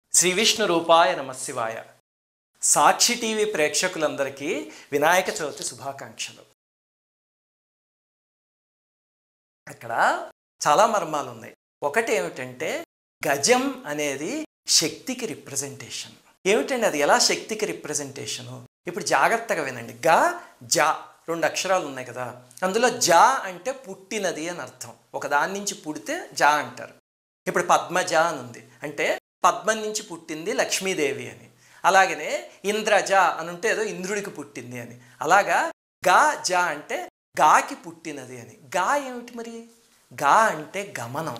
శ్రీ విష్ణు రూపాయ నమశివాయ. సాక్షి టీవీ ప్రేక్షకులందరికీ వినాయక చవితి శుభాకాంక్షలు. అక్కడ చాలా మర్మాలు ఉన్నాయి. ఒకటి ఏమిటంటే గజం అనేది శక్తికి రిప్రజెంటేషన్. ఏమిటండి అది? ఎలా శక్తికి రిప్రజెంటేషను? ఇప్పుడు జాగ్రత్తగా వినండి. గ జ రెండు అక్షరాలు ఉన్నాయి కదా, అందులో జ అంటే పుట్టినది అని అర్థం. ఒకదాని నుంచి పుడితే జ అంటారు. ఇప్పుడు పద్మజ అని ఉంది అంటే పద్మం నుంచి పుట్టింది లక్ష్మీదేవి అని. అలాగనే ఇంద్రజ అని ఉంటే ఏదో ఇంద్రుడికి పుట్టింది అని. అలాగా గా జ అంటే గాకి పుట్టినది అని. గా ఏమిటి మరి? గా అంటే గమనం.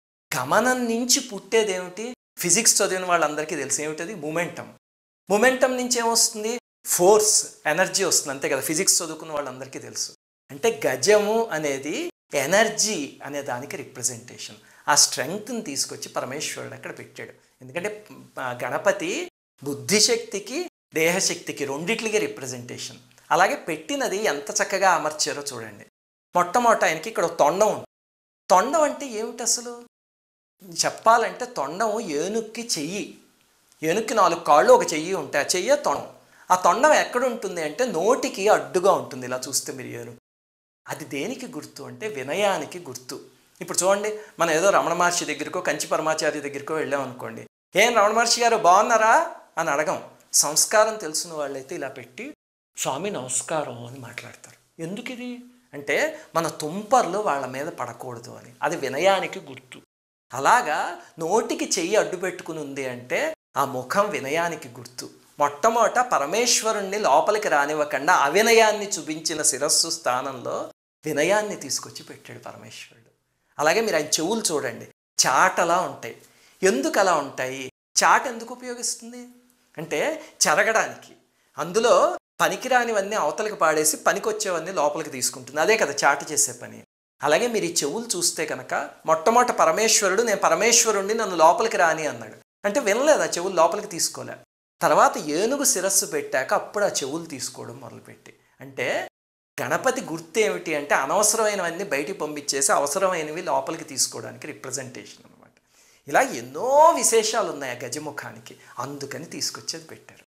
గమనం నుంచి పుట్టేది ఏమిటి? ఫిజిక్స్ చదివిన వాళ్ళందరికీ తెలుసు. ఏమిటది? మొమెంటం. మొమెంటం నుంచి ఏమొస్తుంది? ఫోర్స్, ఎనర్జీ వస్తుంది, అంతే కదా. ఫిజిక్స్ చదువుకున్న వాళ్ళందరికీ తెలుసు. అంటే గజము అనేది ఎనర్జీ అనే దానికి రిప్రజెంటేషన్. ఆ స్ట్రెంగ్త్ని తీసుకొచ్చి పరమేశ్వరుడు అక్కడ పెట్టాడు. ఎందుకంటే గణపతి బుద్ధిశక్తికి దేహశక్తికి రెండిట్లకి రిప్రజెంటేషన్. అలాగే పెట్టినది ఎంత చక్కగా అమర్చారో చూడండి. మొట్టమొదట ఆయనకి ఇక్కడ తొండం ఉంది. తొండం అంటే ఏమిటి అసలు చెప్పాలంటే? తొండం ఏనుక్కి చెయ్యి. ఏనుక్కి 4 కాళ్ళు, ఒక చెయ్యి ఉంటాయి. ఆ చెయ్యే తొండం. ఆ తొండం ఎక్కడ ఉంటుంది అంటే నోటికి అడ్డుగా ఉంటుంది. ఇలా చూస్తే మీరు ఏనుగు. అది దేనికి గుర్తు అంటే వినయానికి గుర్తు. ఇప్పుడు చూడండి, మనం ఏదో రమణ మహర్షి దగ్గరికో కంచి పరమాచార్య దగ్గరికో వెళ్ళాం అనుకోండి, ఏం రమణ మహర్షి గారు బాగున్నారా అని అడగం. సంస్కారం తెలిసిన వాళ్ళైతే ఇలా పెట్టి స్వామి నమస్కారం అని మాట్లాడతారు. ఎందుకు ఇది అంటే మన తుంపర్లు వాళ్ళ మీద పడకూడదు అని. అది వినయానికి గుర్తు. అలాగా నోటికి చెయ్యి అడ్డు పెట్టుకుని ఉంది అంటే ఆ ముఖం వినయానికి గుర్తు. మొట్టమొదట పరమేశ్వరుణ్ణి లోపలికి రానివ్వకుండా అవినయాన్ని చూపించిన శిరస్సు స్థానంలో వినయాన్ని తీసుకొచ్చి పెట్టాడు పరమేశ్వరుడు. అలాగే మీరు ఆయన చెవులు చూడండి, చాటలా ఉంటాయి. ఎందుకు అలా ఉంటాయి? చాట ఎందుకు ఉపయోగిస్తుంది అంటే చెరగడానికి. అందులో పనికిరానివన్నీ అవతలకి పాడేసి పనికొచ్చేవన్నీ లోపలికి తీసుకుంటుంది. అదే కదా చాట చేసే పని. అలాగే మీరు ఈ చెవులు చూస్తే కనుక మొట్టమొదట పరమేశ్వరుడు నేను పరమేశ్వరుణ్ణి నన్ను లోపలికి రాని అన్నాడు. అంటే వినలేదు, ఆ చెవులు లోపలికి తీసుకోలే. తర్వాత ఏనుగు శిరస్సు పెట్టాక అప్పుడు ఆ చెవులు తీసుకోవడం మొదలుపెట్టి. అంటే గణపతి గుర్తు ఏమిటి అంటే అనవసరమైనవన్నీ బయటికి పంపించేసి అవసరమైనవి లోపలికి తీసుకోవడానికి రిప్రజెంటేషన్ అనమాట. ఇలా ఎన్నో విశేషాలు ఉన్నాయి ఆ గజముఖానికి, అందుకని తీసుకొచ్చేది పెట్టారు.